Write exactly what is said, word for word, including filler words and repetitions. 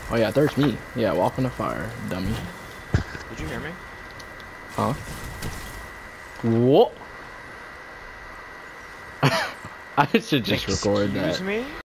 Oh yeah, there's me. Yeah, walk in the fire, dummy. Did you hear me? Huh? What? I should just record that. Excuse me?